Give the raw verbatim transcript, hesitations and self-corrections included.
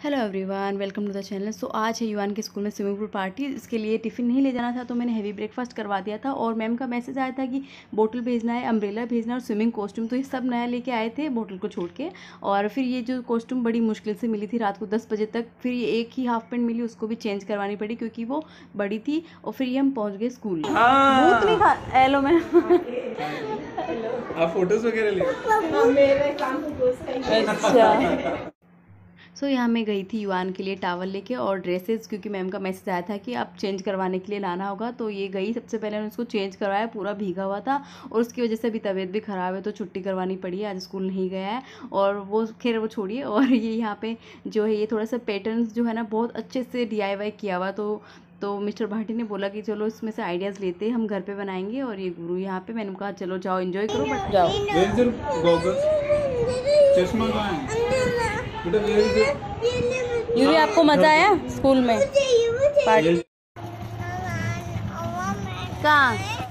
Hello everyone, welcome to the channel. So आज है युवान के स्कूल में स्विमिंग पूल पार्टी। इसके लिए टिफ़िन नहीं ले जाना था तो मैंने हैवी ब्रेकफास्ट करवा दिया था और मैम का मैसेज आया था कि बोतल भेजना है, अम्ब्रेला भेजना है और स्विमिंग कॉस्ट्यूम। तो ये सब नया लेके आए थे बोतल को छोड़ के। और फिर ये जो कॉस्ट्यूम बड़ी मुश्किल से मिली थी रात को दस बजे तक। फिर ये एक ही हाफ पैंट मिली, उसको भी चेंज करवानी पड़ी क्योंकि वो बड़ी थी। और फिर ये हम पहुँच गए स्कूल। भूत नहीं खा एलो मैं आप फोटोज वगैरह ले। अच्छा। सो so, यहाँ मैं गई थी युवान के लिए टावल लेके और ड्रेसेस, क्योंकि मैम का मैसेज आया था कि आप चेंज करवाने के लिए लाना होगा। तो ये गई, सबसे पहले मैंने उसको चेंज करवाया, पूरा भीगा हुआ था और उसकी वजह से अभी तबीयत भी ख़राब है तो छुट्टी करवानी पड़ी है, आज स्कूल नहीं गया है। और वो खैर वो छोड़िए। और ये यहाँ पे जो है ये थोड़ा सा पैटर्न्स जो है ना बहुत अच्छे से डी आई वाई किया हुआ। तो तो मिस्टर भाटी ने बोला कि चलो इसमें से आइडियाज़ लेते हैं, हम घर पे बनाएंगे। और ये गुरु यहाँ पे, मैंने कहा चलो जाओ एंजॉय करो, बट जाओ। चश्मा कहाँ है बेटा? ये भी आपको मजा आया स्कूल में पार्टी? कहाँ